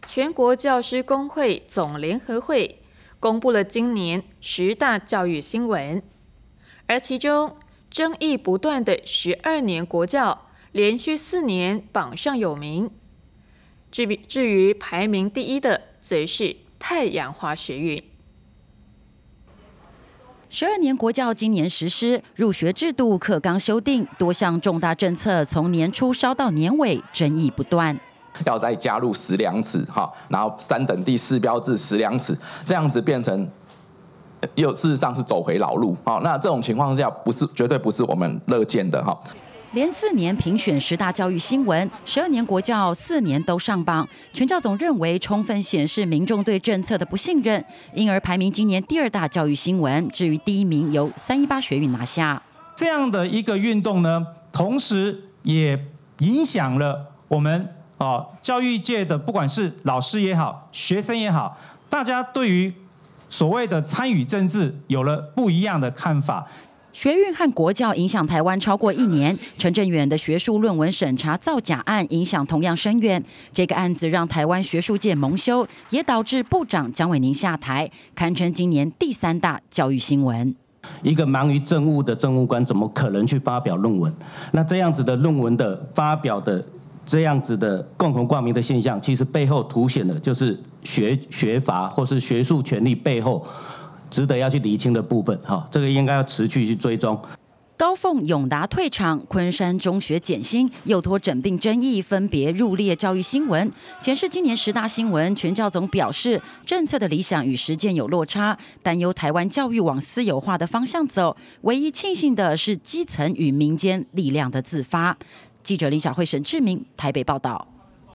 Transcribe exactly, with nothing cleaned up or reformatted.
全国教师工会总联合会公布了今年十大教育新闻，而其中争议不断的十二年国教，连续四年榜上有名。至于至于排名第一的，则是太阳花学运。 十二年国教今年实施，入学制度课纲修订，多项重大政策从年初烧到年尾，争议不断。 要再加入十两尺哈，然后三等第四标志十两尺，这样子变成又事实上是走回老路。好，那这种情况下，不是绝对不是我们乐见的哈。 连四年评选十大教育新闻，十二年国教四年都上榜，全教总认为充分显示民众对政策的不信任，因而排名今年第二大教育新闻。至于第一名由三一八学运拿下。 这样的一个运动呢，同时也影响了我们哦教育界的，不管是老师也好，学生也好，大家对于所谓的参与政治有了不一样的看法。 学运和国教影响台湾超过一年，陈振远的学术论文审查造假案影响同样深远。这个案子让台湾学术界蒙羞，也导致部长江伟宁下台，堪称今年第三大教育新闻。 一个忙于政务的政务官，怎么可能去发表论文？那这样子的论文的发表的这样子的共同挂名的现象，其实背后凸显的就是学学阀或是学术权力背后值得要去厘清的部分，哈，这个应该要持续去追踪。 高凤永达退场，昆山中学减薪，幼托整并争议分别入列教育新闻。检视今年十大新闻，全教总表示，政策的理想与实践有落差，担忧台湾教育往私有化的方向走。唯一庆幸的是基层与民间力量的自发。记者林小慧、沈志明台北报道。